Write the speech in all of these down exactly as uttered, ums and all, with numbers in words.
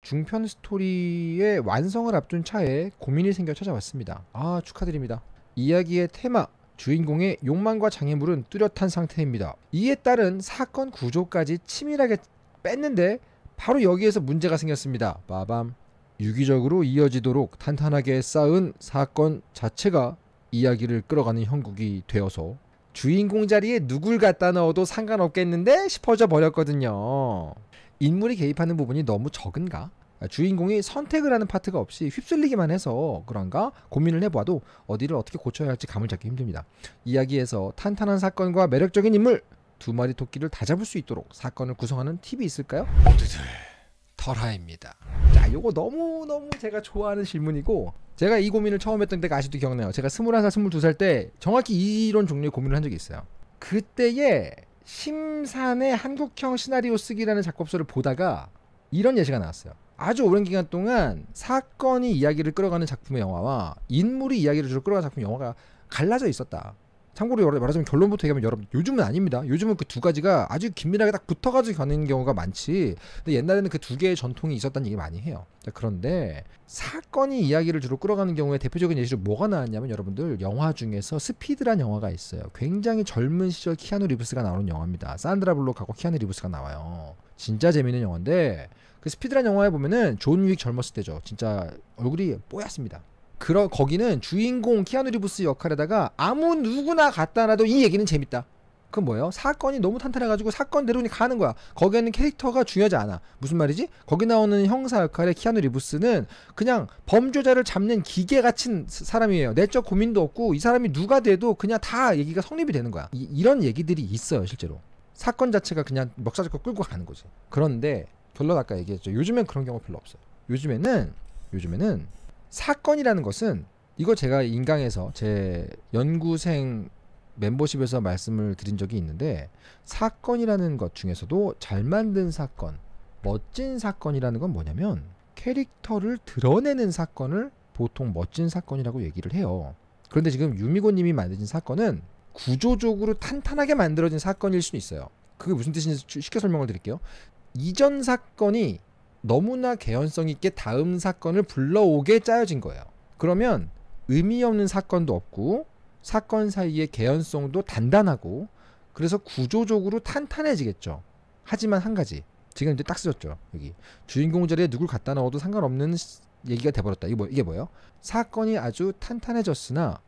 중편 스토리의 완성을 앞둔 차에 고민이 생겨 찾아왔습니다. 아, 축하드립니다. 이야기의 테마, 주인공의 욕망과 장애물은 뚜렷한 상태입니다. 이에 따른 사건 구조까지 치밀하게 뺐는데 바로 여기에서 문제가 생겼습니다. 빠밤. 유기적으로 이어지도록 탄탄하게 쌓은 사건 자체가 이야기를 끌어가는 형국이 되어서 주인공 자리에 누굴 갖다 넣어도 상관없겠는데 싶어져 버렸거든요. 인물이 개입하는 부분이 너무 적은가? 주인공이 선택을 하는 파트가 없이 휩쓸리기만 해서 그런가 고민을 해봐도 어디를 어떻게 고쳐야 할지 감을 잡기 힘듭니다. 이야기에서 탄탄한 사건과 매력적인 인물 두 마리 토끼를 다 잡을 수 있도록 사건을 구성하는 팁이 있을까요? 모두들 털하입니다. 자, 요거 너무너무 제가 좋아하는 질문이고, 제가 이 고민을 처음 했던 때가 아직도 기억나요. 제가 스물한 살, 스물두 살 때 정확히 이런 종류의 고민을 한 적이 있어요. 그때에 심산의 한국형 시나리오 쓰기라는 작업서를 보다가 이런 예시가 나왔어요. 아주 오랜 기간 동안 사건이 이야기를 끌어가는 작품의 영화와 인물이 이야기를 주로 끌어가는 작품의 영화가 갈라져 있었다. 참고로 말하자면 결론부터 얘기하면 여러분, 요즘은 아닙니다. 요즘은 그 두 가지가 아주 긴밀하게 딱 붙어가지고 가는 경우가 많지. 근데 옛날에는 그 두 개의 전통이 있었다는 얘기 많이 해요. 그런데 사건이 이야기를 주로 끌어가는 경우에 대표적인 예시로 뭐가 나왔냐면, 여러분들 영화 중에서 스피드란 영화가 있어요. 굉장히 젊은 시절 키아누 리브스가 나오는 영화입니다. 산드라 블록하고 키아누 리브스가 나와요. 진짜 재밌는 영화인데, 그 스피드란 영화에 보면은 존 윅 젊었을 때죠. 진짜 얼굴이 뽀얗습니다. 그러, 거기는 주인공 키아누 리브스 역할에다가 아무 누구나 갖다 놔도 이 얘기는 재밌다. 그건 뭐예요? 사건이 너무 탄탄해가지고 사건대로 가는 거야. 거기에는 캐릭터가 중요하지 않아. 무슨 말이지? 거기 나오는 형사 역할의 키아누 리브스는 그냥 범죄자를 잡는 기계 같은 사람이에요. 내적 고민도 없고 이 사람이 누가 돼도 그냥 다 얘기가 성립이 되는 거야. 이, 이런 얘기들이 있어요, 실제로. 사건 자체가 그냥 멱살잡고 끌고 가는 거지. 그런데 결론 아까 얘기했죠. 요즘엔 그런 경우 별로 없어요. 요즘에는 요즘에는 사건이라는 것은, 이거 제가 인강에서 제 연구생 멤버십에서 말씀을 드린 적이 있는데, 사건이라는 것 중에서도 잘 만든 사건, 멋진 사건이라는 건 뭐냐면 캐릭터를 드러내는 사건을 보통 멋진 사건이라고 얘기를 해요. 그런데 지금 유미고님이 만드신 사건은 구조적으로 탄탄하게 만들어진 사건일 수는 있어요. 그게 무슨 뜻인지 쉽게 설명을 드릴게요. 이전 사건이 너무나 개연성 있게 다음 사건을 불러오게 짜여진 거예요. 그러면 의미 없는 사건도 없고 사건 사이의 개연성도 단단하고, 그래서 구조적으로 탄탄해지겠죠. 하지만 한 가지, 지금 이제 딱 쓰였죠. 여기 주인공 자리에 누굴 갖다 넣어도 상관없는 얘기가 돼버렸다. 이게, 뭐, 이게 뭐예요? 사건이 아주 탄탄해졌으나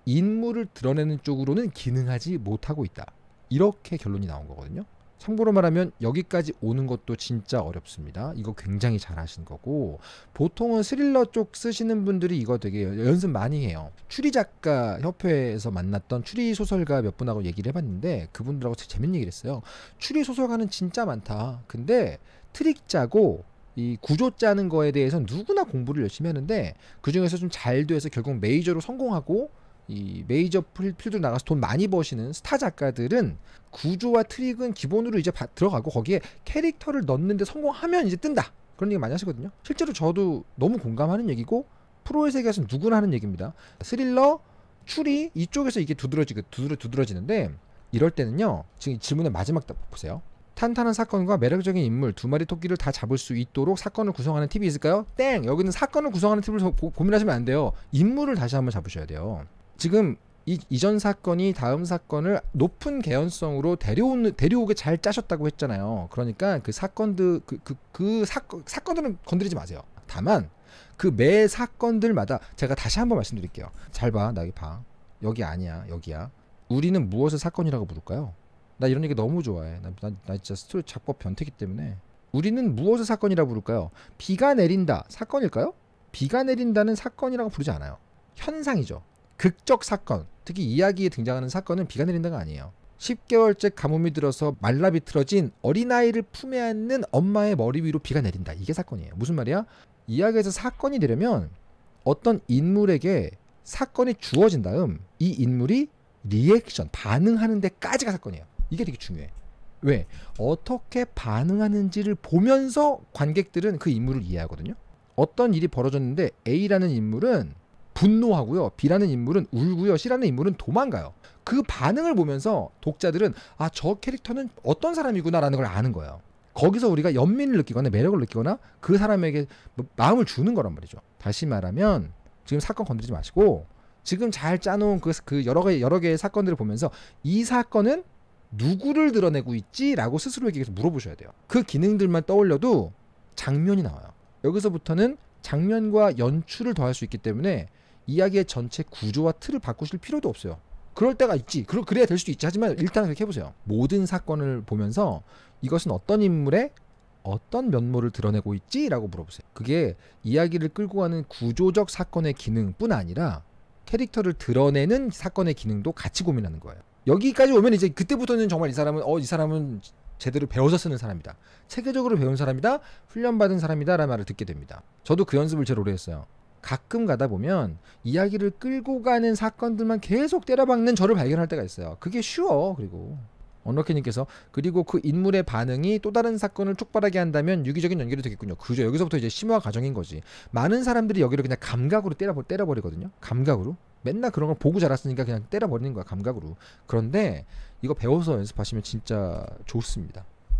인물을 드러내는 쪽으로는 기능하지 못하고 있다. 이렇게 결론이 나온 거거든요. 참고로 말하면 여기까지 오는 것도 진짜 어렵습니다. 이거 굉장히 잘 하신 거고, 보통은 스릴러 쪽 쓰시는 분들이 이거 되게 연습 많이 해요. 추리작가 협회에서 만났던 추리소설가 몇 분하고 얘기를 해봤는데 그분들하고 재밌는 얘기를 했어요. 추리소설가는 진짜 많다. 근데 트릭 짜고 이 구조 짜는 거에 대해서 누구나 공부를 열심히 하는데, 그 중에서 좀 잘 돼서 결국 메이저로 성공하고 이 메이저 필드 나가서 돈 많이 버시는 스타 작가들은 구조와 트릭은 기본으로 이제 바, 들어가고 거기에 캐릭터를 넣는데 성공하면 이제 뜬다. 그런 얘기 많이 하시거든요. 실제로 저도 너무 공감하는 얘기고, 프로의 세계에서는 누구나 하는 얘기입니다. 스릴러, 추리 이쪽에서 이게 두드러지, 두드러, 두드러지는데, 이럴 때는요, 지금 질문의 마지막 답 보세요. 탄탄한 사건과 매력적인 인물 두 마리 토끼를 다 잡을 수 있도록 사건을 구성하는 팁이 있을까요? 땡! 여기는 사건을 구성하는 팁을 고, 고민하시면 안 돼요. 인물을 다시 한번 잡으셔야 돼요. 지금 이, 이전 사건이 다음 사건을 높은 개연성으로 데려오는, 데려오게 잘 짜셨다고 했잖아요. 그러니까 그 사건들, 그, 그, 그 사건, 사건들은 건드리지 마세요. 다만 그 매 사건들마다, 제가 다시 한번 말씀드릴게요. 잘 봐, 나 여기 봐. 여기 아니야, 여기야. 우리는 무엇을 사건이라고 부를까요? 나 이런 얘기 너무 좋아해. 나, 나, 나 진짜 스토리 작법 변태기 때문에. 우리는 무엇을 사건이라고 부를까요? 비가 내린다, 사건일까요? 비가 내린다는 사건이라고 부르지 않아요. 현상이죠. 극적 사건, 특히 이야기에 등장하는 사건은 비가 내린다가 아니에요. 십 개월째 가뭄이 들어서 말라 비틀어진 어린아이를 품에 안는 엄마의 머리 위로 비가 내린다. 이게 사건이에요. 무슨 말이야? 이야기에서 사건이 되려면 어떤 인물에게 사건이 주어진 다음 이 인물이 리액션, 반응하는 데까지가 사건이에요. 이게 되게 중요해. 왜? 어떻게 반응하는지를 보면서 관객들은 그 인물을 이해하거든요. 어떤 일이 벌어졌는데 A라는 인물은 분노하고요, B라는 인물은 울고요, C라는 인물은 도망가요. 그 반응을 보면서 독자들은 아, 저 캐릭터는 어떤 사람이구나 라는 걸 아는 거예요. 거기서 우리가 연민을 느끼거나 매력을 느끼거나 그 사람에게 마음을 주는 거란 말이죠. 다시 말하면 지금 사건 건드리지 마시고 지금 잘 짜놓은 그, 그 여러 개 여러 개의 사건들을 보면서 이 사건은 누구를 드러내고 있지라고 스스로에게 물어보셔야 돼요. 그 기능들만 떠올려도 장면이 나와요. 여기서부터는 장면과 연출을 더할 수 있기 때문에 이야기의 전체 구조와 틀을 바꾸실 필요도 없어요. 그럴 때가 있지. 그래야 될 수도 있지. 하지만 일단 그렇게 해보세요. 모든 사건을 보면서 이것은 어떤 인물의 어떤 면모를 드러내고 있지? 라고 물어보세요. 그게 이야기를 끌고 가는 구조적 사건의 기능뿐 아니라 캐릭터를 드러내는 사건의 기능도 같이 고민하는 거예요. 여기까지 오면 이제 그때부터는 정말 이 사람은 어, 이 사람은 제대로 배워서 쓰는 사람이다. 체계적으로 배운 사람이다. 훈련받은 사람이다. 라는 말을 듣게 됩니다. 저도 그 연습을 제일 오래 했어요. 가끔 가다 보면 이야기를 끌고 가는 사건들만 계속 때려박는 저를 발견할 때가 있어요. 그게 쉬워. 그리고 언럭키님께서 그리고 그 인물의 반응이 또 다른 사건을 촉발하게 한다면 유기적인 연결이 되겠군요. 그죠. 여기서부터 이제 심화 과정인 거지. 많은 사람들이 여기를 그냥 감각으로 때려, 때려버리거든요. 감각으로. 맨날 그런 걸 보고 자랐으니까 그냥 때려버리는 거야. 감각으로. 그런데 이거 배워서 연습하시면 진짜 좋습니다.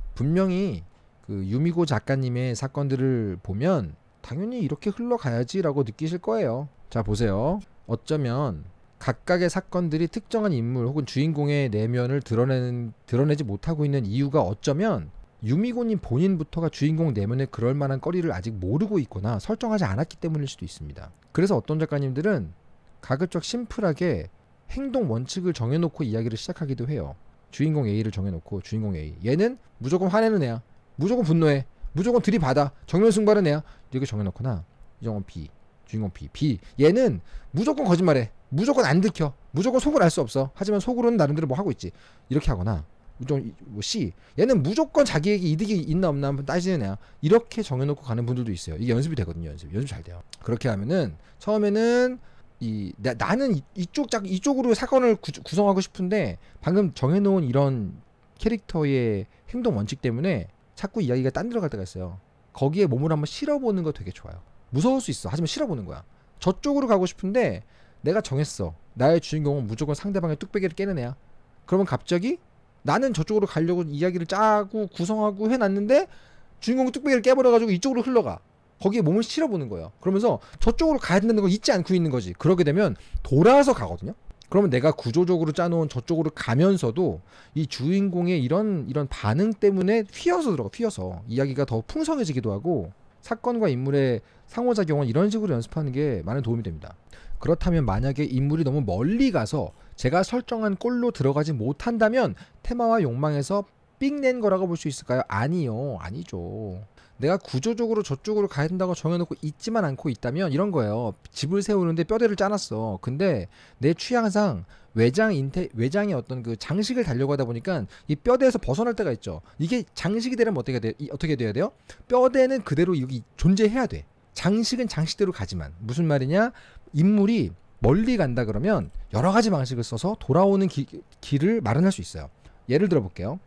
분명히 그 유미고 작가님의 사건들을 보면 당연히 이렇게 흘러가야지라고 느끼실 거예요. 자, 보세요. 어쩌면 각각의 사건들이 특정한 인물 혹은 주인공의 내면을 드러내는, 드러내지 못하고 있는 이유가 어쩌면 유미고님 본인부터가 주인공 내면에 그럴 만한 거리를 아직 모르고 있거나 설정하지 않았기 때문일 수도 있습니다. 그래서 어떤 작가님들은 가급적 심플하게 행동 원칙을 정해놓고 이야기를 시작하기도 해요. 주인공 A를 정해놓고 주인공 A 얘는 무조건 화내는 애야. 무조건 분노해. 무조건 들이받아. 정면 승부하는 애야. 이렇게 정해놓거나 주인공 B, 주인공 B, B 얘는 무조건 거짓말해. 무조건 안 들켜. 무조건 속을 알 수 없어. 하지만 속으로는 나름대로 뭐 하고 있지. 이렇게 하거나 무조건 뭐 C 얘는 무조건 자기에게 이득이 있나 없나 한번 따지는 애야. 이렇게 정해놓고 가는 분들도 있어요. 이게 연습이 되거든요. 연습 연습 잘 돼요. 그렇게 하면은 처음에는 이 나, 나는 이, 이쪽 짝 이쪽으로 사건을 구, 구성하고 싶은데 방금 정해놓은 이런 캐릭터의 행동 원칙 때문에 자꾸 이야기가 딴 데로 갈 때가 있어요. 거기에 몸을 한번 실어보는 거 되게 좋아요. 무서울 수 있어. 하지만 실어보는 거야. 저쪽으로 가고 싶은데 내가 정했어. 나의 주인공은 무조건 상대방의 뚝배기를 깨는 애야. 그러면 갑자기 나는 저쪽으로 가려고 이야기를 짜고 구성하고 해놨는데 주인공이 뚝배기를 깨버려가지고 이쪽으로 흘러가. 거기에 몸을 실어보는 거예요. 그러면서 저쪽으로 가야 된다는 걸 잊지 않고 있는 거지. 그러게 되면 돌아서 가거든요. 그러면 내가 구조적으로 짜놓은 저쪽으로 가면서도 이 주인공의 이런 이런 반응 때문에 휘어서 들어가. 휘어서 이야기가 더 풍성해지기도 하고 사건과 인물의 상호작용은 이런 식으로 연습하는 게 많은 도움이 됩니다. 그렇다면 만약에 인물이 너무 멀리 가서 제가 설정한 꼴로 들어가지 못한다면 테마와 욕망에서 삑 낸 거라고 볼 수 있을까요? 아니요. 아니죠. 내가 구조적으로 저쪽으로 가야 된다고 정해놓고 있지만 않고 있다면 이런 거예요. 집을 세우는데 뼈대를 짜놨어. 근데 내 취향상 외장 인테 외장의 어떤 그 장식을 달려고 하다 보니까 이 뼈대에서 벗어날 때가 있죠. 이게 장식이 되려면 어떻게 돼? 이, 어떻게 돼야 돼요? 뼈대는 그대로 여기 존재해야 돼. 장식은 장식대로 가지만 무슨 말이냐? 인물이 멀리 간다 그러면 여러 가지 방식을 써서 돌아오는 기, 길을 마련할 수 있어요. 예를 들어 볼게요.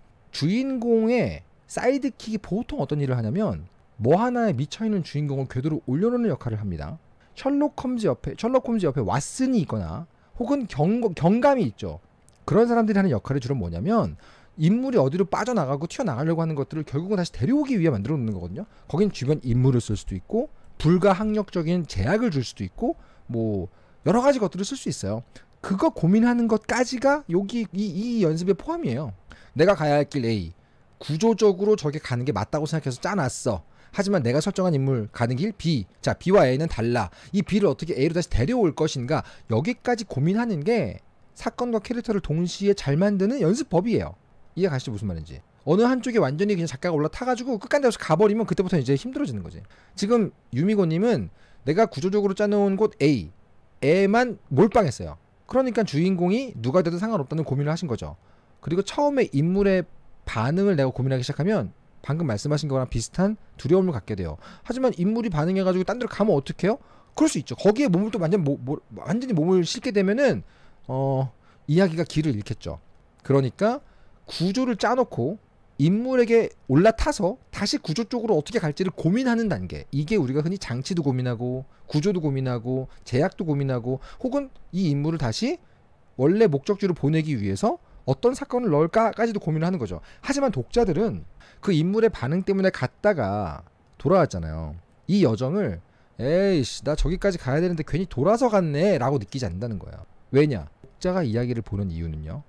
주인공의 사이드킥이 보통 어떤 일을 하냐면 뭐 하나에 미쳐있는 주인공을 궤도로 올려놓는 역할을 합니다. 셜록 홈즈 옆에 셜록 홈즈 옆에 왓슨이 있거나 혹은 경, 경감이 있죠. 그런 사람들이 하는 역할이 주로 뭐냐면 인물이 어디로 빠져나가고 튀어나가려고 하는 것들을 결국은 다시 데려오기 위해 만들어 놓는 거거든요. 거긴 주변 인물을 쓸 수도 있고 불가항력적인 제약을 줄 수도 있고 뭐 여러 가지 것들을 쓸 수 있어요. 그거 고민하는 것까지가 여기 이, 이 연습의 포함이에요. 내가 가야 할 길 A 구조적으로 저게 가는 게 맞다고 생각해서 짜놨어. 하지만 내가 설정한 인물 가는 길 B. 자, B와 A는 달라. 이 B를 어떻게 A로 다시 데려올 것인가. 여기까지 고민하는 게 사건과 캐릭터를 동시에 잘 만드는 연습법이에요. 이해 가시죠? 무슨 말인지. 어느 한쪽에 완전히 그냥 작가가 올라타가지고 끝까지 가버리면 그때부터 이제 힘들어지는 거지. 지금 유미고님은 내가 구조적으로 짜놓은 곳 A 에만 몰빵했어요. 그러니까 주인공이 누가 돼도 상관없다는 고민을 하신 거죠. 그리고 처음에 인물의 반응을 내가 고민하기 시작하면 방금 말씀하신 거랑 비슷한 두려움을 갖게 돼요. 하지만 인물이 반응해가지고 딴 데로 가면 어떡해요? 그럴 수 있죠. 거기에 몸을 또 완전 모, 모, 완전히 몸을 싣게 되면은 어, 이야기가 길을 잃겠죠. 그러니까 구조를 짜놓고 인물에게 올라타서 다시 구조 쪽으로 어떻게 갈지를 고민하는 단계. 이게 우리가 흔히 장치도 고민하고 구조도 고민하고 제약도 고민하고 혹은 이 인물을 다시 원래 목적지로 보내기 위해서 어떤 사건을 넣을까까지도 고민을 하는 거죠. 하지만 독자들은 그 인물의 반응 때문에 갔다가 돌아왔잖아요. 이 여정을 에이씨 나 저기까지 가야 되는데 괜히 돌아서 갔네 라고 느끼지 않는다는 거예요. 왜냐? 독자가 이야기를 보는 이유는요,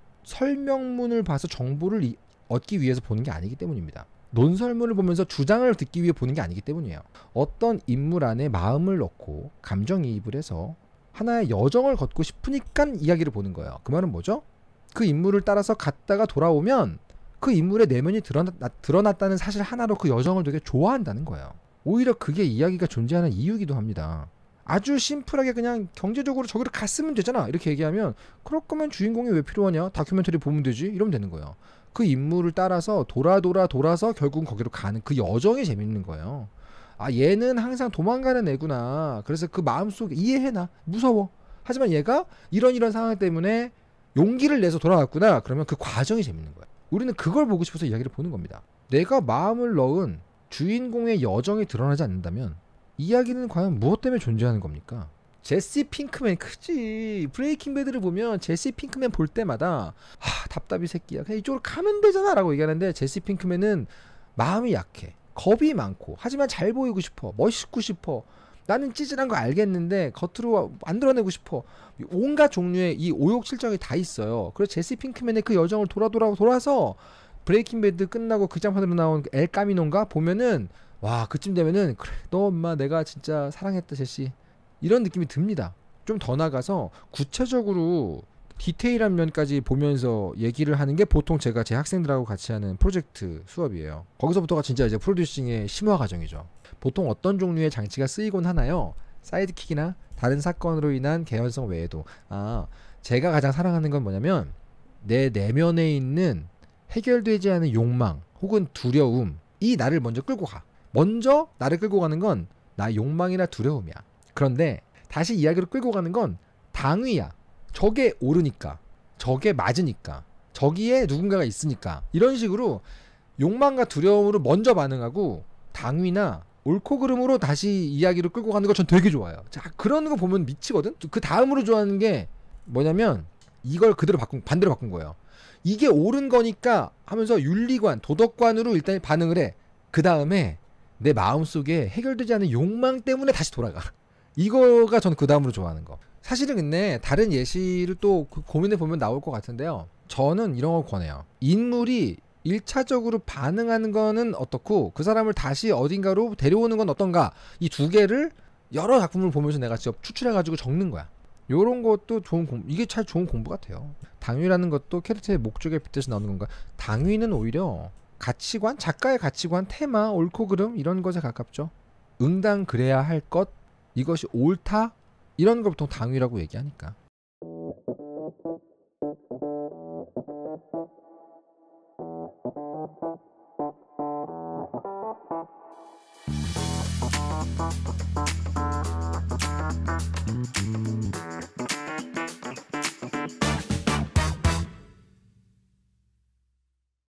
설명문을 봐서 정보를 이, 얻기 위해서 보는 게 아니기 때문입니다. 논설문을 보면서 주장을 듣기 위해 보는 게 아니기 때문이에요. 어떤 인물 안에 마음을 넣고 감정이입을 해서 하나의 여정을 걷고 싶으니까 이야기를 보는 거예요. 그 말은 뭐죠? 그 인물을 따라서 갔다가 돌아오면 그 인물의 내면이 드러났, 드러났다는 사실 하나로 그 여정을 되게 좋아한다는 거예요. 오히려 그게 이야기가 존재하는 이유이기도 합니다. 아주 심플하게 그냥 경제적으로 저기로 갔으면 되잖아 이렇게 얘기하면, 그럴 거면 주인공이 왜 필요하냐, 다큐멘터리 보면 되지 이러면 되는 거예요. 그 인물을 따라서 돌아 돌아 돌아서 결국은 거기로 가는 그 여정이 재밌는 거예요. 아 얘는 항상 도망가는 애구나, 그래서 그 마음속에 이해해, 나 무서워, 하지만 얘가 이런 이런 상황 때문에 용기를 내서 돌아왔구나, 그러면 그 과정이 재밌는 거예요. 우리는 그걸 보고 싶어서 이야기를 보는 겁니다. 내가 마음을 넣은 주인공의 여정이 드러나지 않는다면 이야기는 과연 무엇 때문에 존재하는 겁니까? 제시 핑크맨 크지. 브레이킹 배드를 보면 제시 핑크맨 볼 때마다 하, 답답이 새끼야, 그냥 이쪽으로 가면 되잖아 라고 얘기하는데, 제시 핑크맨은 마음이 약해, 겁이 많고, 하지만 잘 보이고 싶어, 멋있고 싶어, 나는 찌질한 거 알겠는데 겉으로 안 드러내고 싶어, 온갖 종류의 이 오욕칠정이 다 있어요. 그래서 제시 핑크맨의 그 여정을 돌아 돌아 돌아서 브레이킹 배드 끝나고 극장판으로 나온 엘 까미노인가 보면은, 와 그쯤 되면은 그래 너 엄마 내가 진짜 사랑했다 제시, 이런 느낌이 듭니다. 좀 더 나가서 구체적으로 디테일한 면까지 보면서 얘기를 하는 게 보통 제가 제 학생들하고 같이 하는 프로젝트 수업이에요. 거기서부터가 진짜 이제 프로듀싱의 심화 과정이죠. 보통 어떤 종류의 장치가 쓰이곤 하나요? 사이드킥이나 다른 사건으로 인한 개연성 외에도, 아 제가 가장 사랑하는 건 뭐냐면, 내 내면에 있는 해결되지 않은 욕망 혹은 두려움, 이 나를 먼저 끌고 가. 먼저 나를 끌고 가는 건 나의 욕망이나 두려움이야. 그런데 다시 이야기를 끌고 가는 건 당위야. 저게 옳으니까, 저게 맞으니까, 저기에 누군가가 있으니까, 이런 식으로 욕망과 두려움으로 먼저 반응하고 당위나 옳고 그름으로 다시 이야기를 끌고 가는 거 전 되게 좋아요. 자, 그런 거 보면 미치거든. 그 다음으로 좋아하는 게 뭐냐면, 이걸 그대로 바꾼, 반대로 바꾼 거예요. 이게 옳은 거니까 하면서 윤리관, 도덕관으로 일단 반응을 해. 그 다음에 내 마음속에 해결되지 않은 욕망 때문에 다시 돌아가. 이거가 전 그 다음으로 좋아하는 거. 사실은 근데 다른 예시를 또 고민해 보면 나올 것 같은데요, 저는 이런 걸 권해요. 인물이 일차적으로 반응하는 거는 어떻고 그 사람을 다시 어딘가로 데려오는 건 어떤가, 이 두 개를 여러 작품을 보면서 내가 직접 추출해가지고 적는 거야. 요런 것도 좋은 공, 이게 참 좋은 공부 같아요. 당위라는 것도 캐릭터의 목적에 빗대서 나오는 건가. 당위는 오히려 가치관, 작가의 가치관, 테마, 옳고 그름 이런 것에 가깝죠. 응당 그래야 할 것, 이것이 옳다, 이런 걸 보통 당위라고 얘기하니까.